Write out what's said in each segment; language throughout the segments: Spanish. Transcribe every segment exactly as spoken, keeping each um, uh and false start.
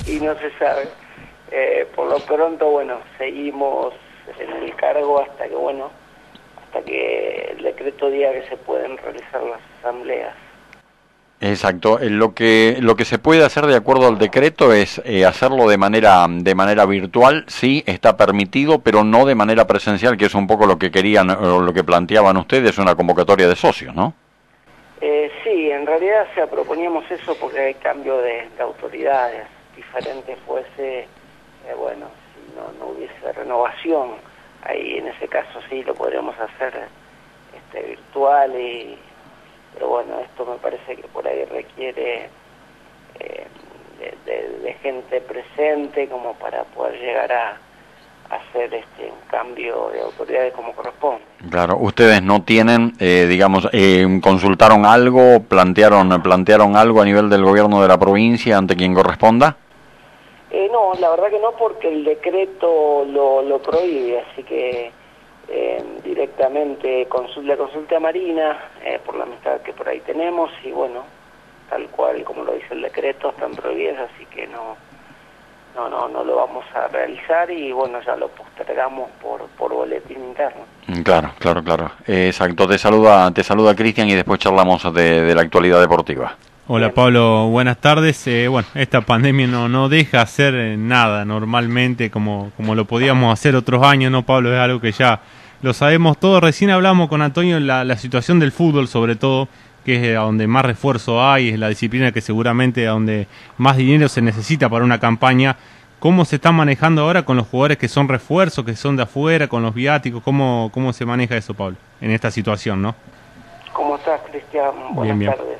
y no se sabe. Eh, por lo pronto, bueno, seguimos en el cargo hasta que, bueno, hasta que el decreto diga que se pueden realizar las asambleas. Exacto. Eh, Lo que lo que se puede hacer de acuerdo al decreto es eh, hacerlo de manera de manera virtual, sí, está permitido, pero no de manera presencial, que es un poco lo que querían o lo que planteaban ustedes, una convocatoria de socios, ¿no? Eh, sí, en realidad, o sea, proponíamos eso porque hay cambio de, de autoridades. Diferente fuese, eh, bueno, si no, no hubiese renovación, ahí en ese caso sí lo podríamos hacer este, virtual, y, pero bueno, esto me parece que por ahí requiere eh, de, de, de gente presente como para poder llegar a hacer este un cambio de autoridades como corresponde. Claro, ustedes no tienen, eh, digamos, eh, consultaron algo, plantearon plantearon algo a nivel del gobierno de la provincia ante quien corresponda. Eh, no, la verdad que no, porque el decreto lo, lo prohíbe, así que eh, directamente consul la consulta marina, eh, por la amistad que por ahí tenemos, y bueno, tal cual como lo dice el decreto, están prohibidas, así que no, no, no, no lo vamos a realizar, y bueno, ya lo postergamos por, por boletín interno. Claro, claro, claro. Eh, exacto. Te saluda, te saluda Cristian y después charlamos de, de la actualidad deportiva. Hola Pablo, buenas tardes. Eh, bueno, esta pandemia no, no deja hacer eh, nada normalmente como, como lo podíamos hacer otros años, ¿no, Pablo? Es algo que ya lo sabemos todos. Recién hablamos con Antonio la, la situación del fútbol, sobre todo, que es a donde más refuerzo hay, es la disciplina que seguramente a donde más dinero se necesita para una campaña. ¿Cómo se está manejando ahora con los jugadores que son refuerzos, que son de afuera, con los viáticos? ¿Cómo, cómo se maneja eso, Pablo, en esta situación, no? ¿Cómo estás, Cristian? Buenas bien, bien. tardes.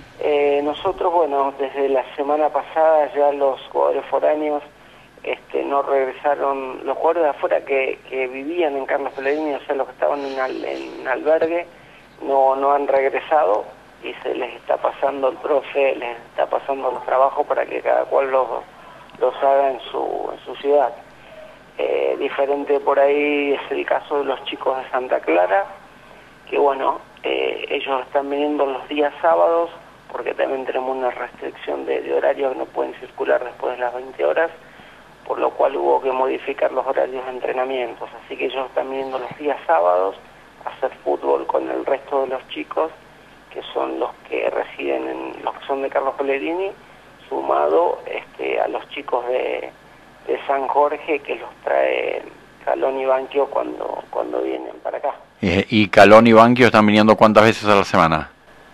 Eh, nosotros, bueno, desde la semana pasada ya los jugadores foráneos este, no regresaron, los jugadores de afuera que, que vivían en Carlos Pellegrini, o sea, los que estaban en, al, en albergue, no, no han regresado, y se les está pasando el profe, les está pasando los trabajos para que cada cual los, los haga en su, en su ciudad. Eh, diferente por ahí es el caso de los chicos de Santa Clara, que bueno, eh, ellos están viniendo los días sábados, porque también tenemos una restricción de, de horario que no pueden circular después de las veinte horas, por lo cual hubo que modificar los horarios de entrenamientos. Así que ellos están viniendo los días sábados a hacer fútbol con el resto de los chicos, que son los que residen en, los que son de Carlos Pellegrini, sumado este, a los chicos de, de San Jorge, que los trae Calón y Banquio cuando, cuando vienen para acá. Eh, ¿Y Calón y Banquio están viniendo cuántas veces a la semana?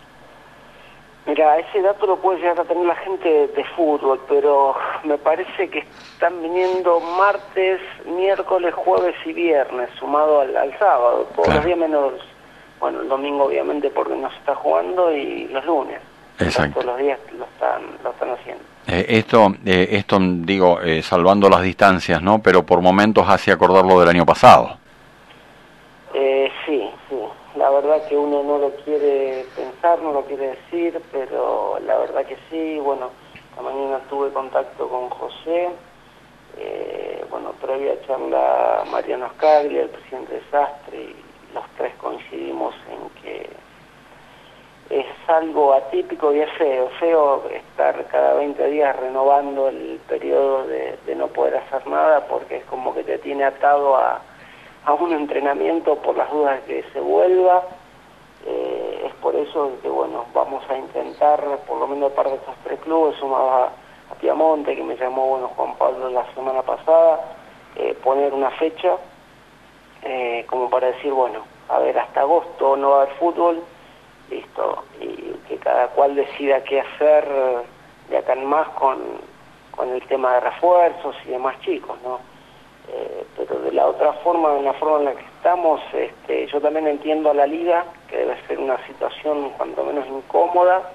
Mira, ese dato lo puede llegar a tener la gente de, de fútbol, pero me parece que están viniendo martes, miércoles, jueves y viernes, sumado al, al sábado, todos Claro. los días menos, bueno, el domingo obviamente porque no se está jugando, y los lunes. Exacto. Todos los días lo están, lo están haciendo. Eh, esto, eh, esto digo, eh, salvando las distancias, ¿no? Pero por momentos hace acordar lo del año pasado. Eh, sí, sí. La verdad que uno no lo quiere pensar, no lo quiere decir, pero la verdad que sí. Bueno, esta mañana tuve contacto con José, eh, bueno, previa charla Mariano Scaglia, el presidente de Sastre, y los tres coincidimos en que es algo atípico y es feo, feo estar cada veinte días renovando el periodo de, de no poder hacer nada, porque es como que te tiene atado a a un entrenamiento por las dudas de que se vuelva. Eh, es por eso que, bueno, vamos a intentar, por lo menos parte de estos tres clubes, sumados a, a Piamonte, que me llamó, bueno, Juan Pablo la semana pasada, eh, poner una fecha, eh, como para decir, bueno, a ver, hasta agosto no va a haber fútbol, listo, y que cada cual decida qué hacer de acá en más con, con el tema de refuerzos y demás chicos, ¿no? Eh, pero de la otra forma, de la forma en la que estamos, este, yo también entiendo a la liga, que debe ser una situación cuanto menos incómoda,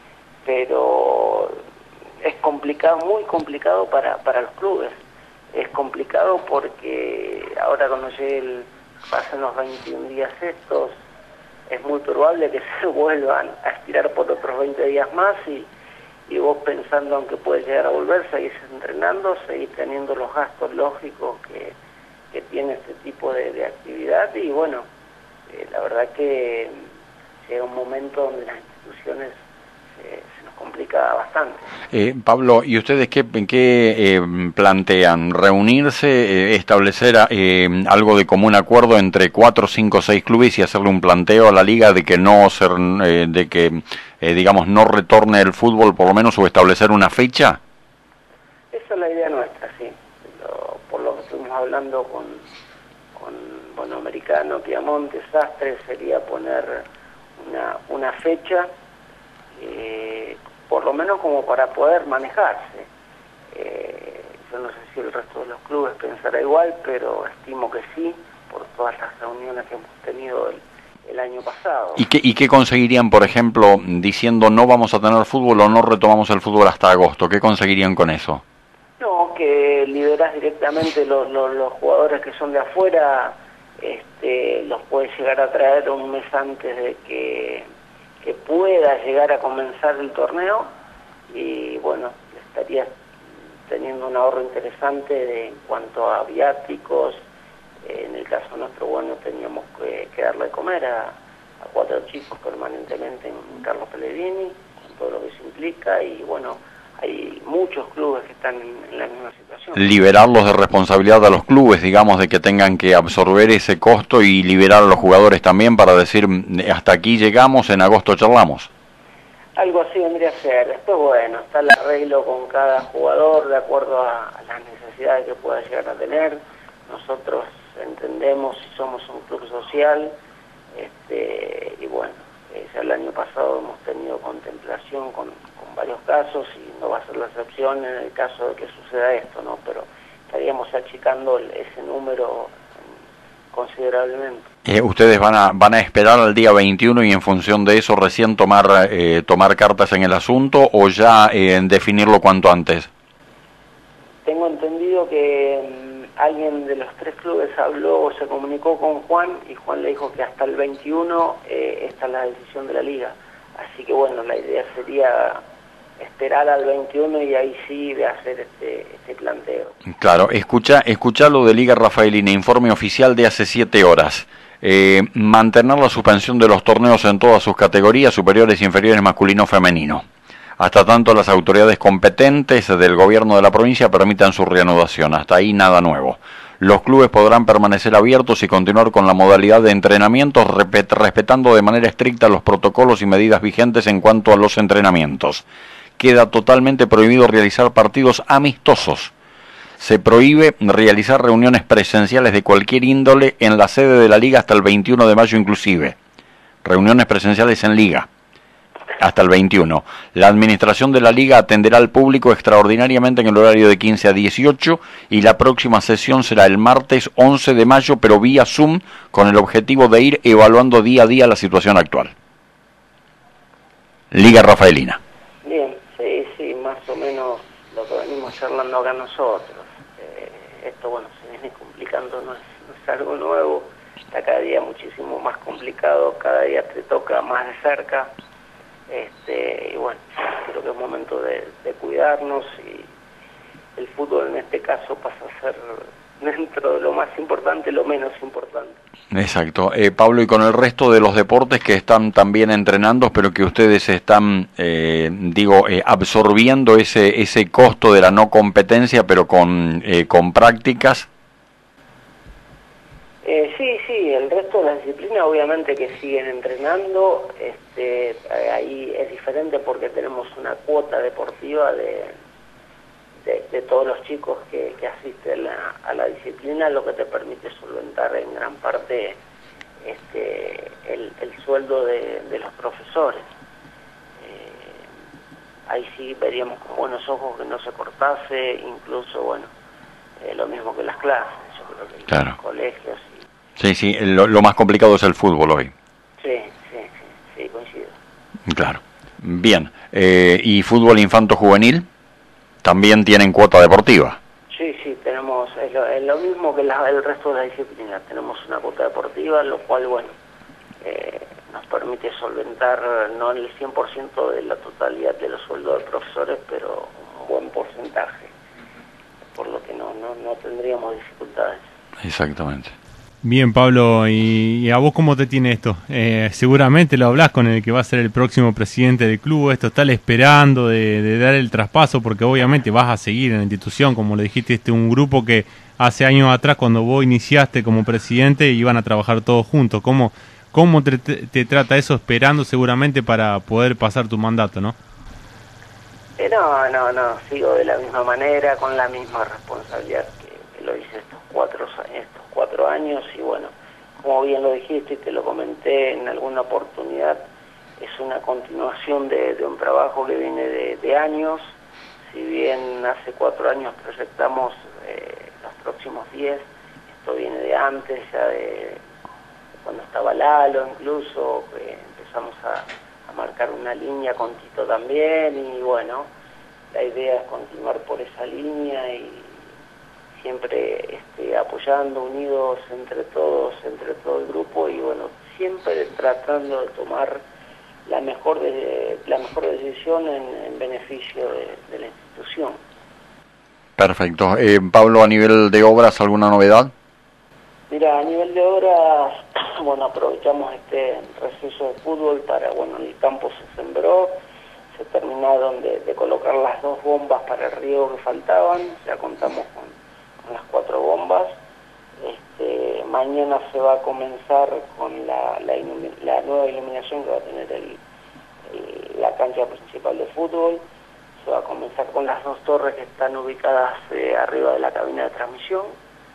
pero es complicado, muy complicado para, para los clubes. Es complicado porque ahora cuando llegue el, pasen los veintiún días estos, es muy probable que se vuelvan a estirar por otros veinte días más, y y vos pensando, aunque puede llegar a volver, seguís entrenando, seguís teniendo los gastos lógicos que, que tiene este tipo de, de actividad, y bueno, eh, la verdad que llega un momento donde las instituciones eh, se nos complica bastante. Eh, Pablo, ¿y ustedes qué, qué eh, plantean? ¿Reunirse, eh, establecer eh, algo de común acuerdo entre cuatro, cinco, seis clubes y hacerle un planteo a la liga de que no ser, eh, de que eh, digamos no retorne el fútbol por lo menos, o establecer una fecha? Esa es la idea nuestra, sí. Lo, por lo que estuvimos hablando con, con bueno, Americano, Piamonte, Sastre, sería poner una, una fecha, eh, por lo menos como para poder manejarse. Eh, yo no sé si el resto de los clubes pensará igual, pero estimo que sí, por todas las reuniones que hemos tenido el, el año pasado. ¿Y qué, ¿Y qué conseguirían, por ejemplo, diciendo no vamos a tener fútbol o no retomamos el fútbol hasta agosto? ¿Qué conseguirían con eso? No, que liberás directamente los, los, los jugadores que son de afuera, este, los puedes llegar a traer un mes antes de que, que pueda llegar a comenzar el torneo, y bueno, estarías teniendo un ahorro interesante de, en cuanto a viáticos. En el caso nuestro, bueno, teníamos que, que darle de comer a, a cuatro chicos permanentemente en Carlos Pellegrini, con todo lo que eso implica, y bueno, hay muchos clubes que están en, en la misma situación. Liberarlos de responsabilidad a los clubes, digamos, de que tengan que absorber ese costo, y liberar a los jugadores también para decir hasta aquí llegamos, en agosto charlamos. Algo así vendría a ser. Después, bueno, está el arreglo con cada jugador de acuerdo a, a las necesidades que pueda llegar a tener. Nosotros entendemos y somos un club social, este, y bueno, eh, ya el año pasado hemos tenido contemplación con, con varios casos, y no va a ser la excepción en el caso de que suceda esto, ¿no? Pero estaríamos achicando el, ese número considerablemente. Eh, ¿Ustedes van a van a esperar al día veintiuno y en función de eso recién tomar eh, tomar cartas en el asunto, o ya eh, definirlo cuanto antes? Tengo entendido que um, alguien de los tres clubes habló o se comunicó con Juan, y Juan le dijo que hasta el veintiuno eh, esta es la decisión de la liga. Así que bueno, la idea sería esperar al veintiuno y ahí sí de hacer este, este planteo. Claro, escucha, escucha lo de Liga Rafaelina, informe oficial de hace siete horas. Eh, mantener la suspensión de los torneos en todas sus categorías, superiores e inferiores, masculino, femenino, hasta tanto las autoridades competentes del gobierno de la provincia permitan su reanudación. Hasta ahí nada nuevo. Los clubes podrán permanecer abiertos y continuar con la modalidad de entrenamientos, respetando de manera estricta los protocolos y medidas vigentes en cuanto a los entrenamientos. Queda totalmente prohibido realizar partidos amistosos. Se prohíbe realizar reuniones presenciales de cualquier índole en la sede de la liga hasta el veintiuno de mayo inclusive. Reuniones presenciales en liga hasta el veintiuno. La administración de la liga atenderá al público extraordinariamente en el horario de quince a dieciocho, y la próxima sesión será el martes once de mayo, pero vía Zoom, con el objetivo de ir evaluando día a día la situación actual. Liga Rafaelina. Bien, sí, sí, más o menos lo que venimos charlando acá nosotros. Eh, esto, bueno, se viene complicando, no es, no es algo nuevo, está cada día muchísimo más complicado, cada día te toca más de cerca. Este, y bueno, creo que es momento de, de cuidarnos, y el fútbol en este caso pasa a ser, dentro de lo más importante, lo menos importante. Exacto. Eh, Pablo, y con el resto de los deportes que están también entrenando, pero que ustedes están, eh, digo, eh, absorbiendo ese ese costo de la no competencia, pero con, eh, con prácticas. Eh, sí, sí, el resto de las disciplinas obviamente que siguen entrenando. Este, ahí es diferente porque tenemos una cuota deportiva de, de, de todos los chicos que, que asisten a, a la disciplina, lo que te permite solventar en gran parte este, el, el sueldo de, de los profesores. Eh, ahí sí veríamos con buenos ojos que no se cortase, incluso, bueno, eh, lo mismo que las clases, yo creo que Claro. los colegios. Sí, sí, lo, lo más complicado es el fútbol hoy. Sí, sí, sí, sí, coincido. Claro. Bien. Eh, ¿Y fútbol infanto-juvenil? También tienen cuota deportiva. Sí, sí, tenemos, es lo, es lo mismo que la, el resto de las disciplinas, tenemos una cuota deportiva, lo cual, bueno, eh, nos permite solventar no el cien por ciento de la totalidad de los sueldos de profesores, pero un buen porcentaje, por lo que no, no, no tendríamos dificultades. Exactamente. Bien, Pablo, ¿y, y a vos cómo te tiene esto? Eh, seguramente lo hablás con el que va a ser el próximo presidente del club, esto está esperando de, de dar el traspaso, porque obviamente vas a seguir en la institución, como le dijiste, este un grupo que hace años atrás, cuando vos iniciaste como presidente, iban a trabajar todos juntos. ¿Cómo, cómo te, te trata eso, esperando seguramente para poder pasar tu mandato, no? Eh, no, no, no, sigo de la misma manera, con la misma responsabilidad que, que lo hice estos cuatro, estos cuatro años y bueno, como bien lo dijiste y te lo comenté en alguna oportunidad, es una continuación de, de un trabajo que viene de, de años. Si bien hace cuatro años proyectamos eh, los próximos diez, esto viene de antes, ya de cuando estaba Lalo incluso, eh, empezamos a a marcar una línea con Tito también y bueno, la idea es continuar por esa línea y siempre este, apoyando, unidos entre todos, entre todo el grupo y bueno, siempre tratando de tomar la mejor de, la mejor decisión en, en beneficio de, de la institución. Perfecto. Eh, Pablo, a nivel de obras, ¿alguna novedad? Mira, a nivel de obras, bueno, aprovechamos este receso de fútbol para, bueno, el campo se sembró, se terminaron de, de colocar las dos bombas para el riego que faltaban, ya contamos con, con las cuatro bombas. Este, mañana se va a comenzar con la, la, la nueva iluminación que va a tener el, el, la cancha principal de fútbol. Se va a comenzar con las dos torres que están ubicadas eh, arriba de la cabina de transmisión.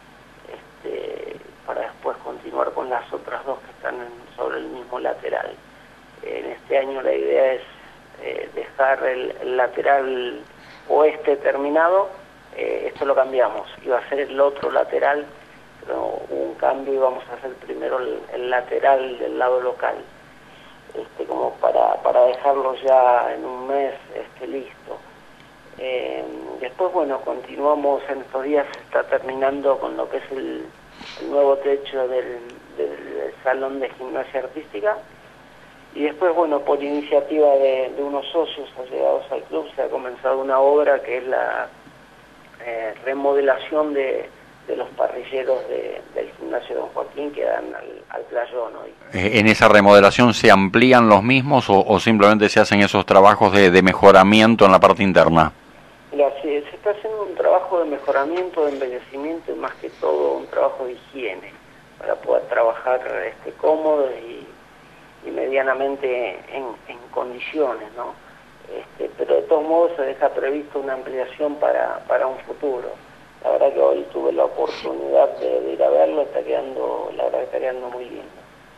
Este, para después continuar con las otras dos que están en, sobre el mismo lateral. En este año la idea es eh, dejar el, el lateral oeste terminado, eh, esto lo cambiamos, iba a ser el otro lateral, pero hubo un cambio y vamos a hacer primero el, el lateral del lado local, este, como para, para dejarlo ya en un mes este, listo. Eh, después, bueno, continuamos en estos días, se está terminando con lo que es el, el nuevo techo del, del salón de gimnasia artística y después, bueno, por iniciativa de, de unos socios allegados al club se ha comenzado una obra que es la eh, remodelación de, de los parrilleros de, del gimnasio Don Joaquín que dan al, al playón hoy. ¿En esa remodelación se amplían los mismos o, o simplemente se hacen esos trabajos de, de mejoramiento en la parte interna? Mira, se, se está haciendo un trabajo de mejoramiento, de embellecimiento y más que todo un trabajo de higiene para poder trabajar este, cómodos y, y medianamente en, en condiciones, ¿no? Este, pero de todos modos se deja previsto una ampliación para, para un futuro. La verdad que hoy tuve la oportunidad de, de ir a verlo, está quedando, la verdad que está quedando muy lindo.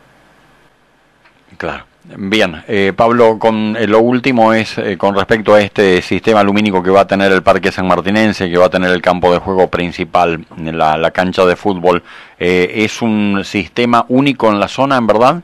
Claro. Bien, eh, Pablo, con eh, lo último es eh, con respecto a este sistema lumínico que va a tener el Parque Sanmartinense, que va a tener el campo de juego principal, la, la cancha de fútbol. Eh, ¿Es un sistema único en la zona, en verdad?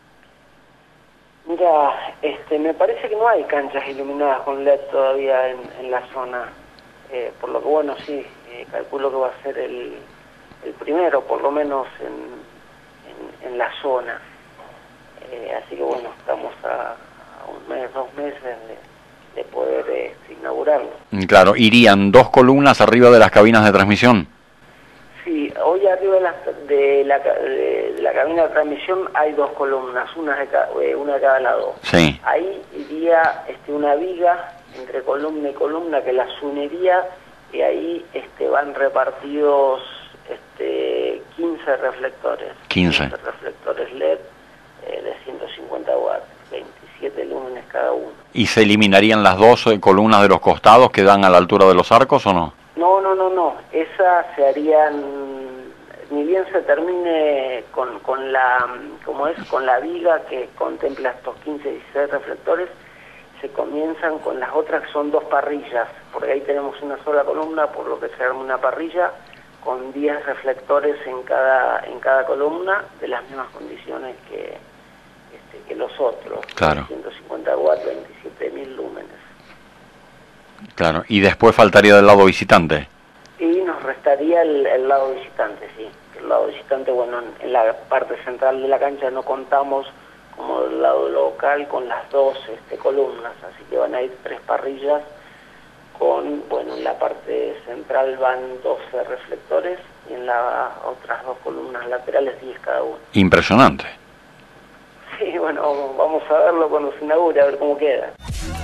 Mira, este, me parece que no hay canchas iluminadas con L E D todavía en, en la zona, eh, por lo que bueno, sí, eh, calculo que va a ser el, el primero, por lo menos en, en, en la zona. Eh, así que bueno, estamos a, a un mes, dos meses de, de poder este, inaugurarlo. Claro, ¿irían dos columnas arriba de las cabinas de transmisión? Sí, hoy arriba de la, de la, de la cabina de transmisión hay dos columnas, una de cada, una de cada lado. Sí. Ahí iría este, una viga entre columna y columna que las uniría y ahí este, van repartidos este, quince reflectores. quince. quince reflectores L E D. De ciento cincuenta watts, veintisiete lúmenes cada uno. ¿Y se eliminarían las dos eh, columnas de los costados que dan a la altura de los arcos o no? No, no, no, no. Esas se harían, ni bien se termine con, con la, como es, con la viga que contempla estos quince, dieciséis reflectores, se comienzan con las otras que son dos parrillas, porque ahí tenemos una sola columna, por lo que se arma una parrilla con diez reflectores en cada, en cada columna, de las mismas condiciones que que los otros, claro. ciento cincuenta watts, veintisiete mil lúmenes. Claro, y después faltaría del lado visitante. Y nos restaría el, el lado visitante, sí. El lado visitante, bueno, en, en la parte central de la cancha no contamos como del lado local con las dos este, columnas, así que van a ir tres parrillas con son, bueno, en la parte central van doce reflectores y en las otras dos columnas laterales diez cada uno. Impresionante. Sí, bueno, vamos a verlo cuando se inaugure, a ver cómo queda.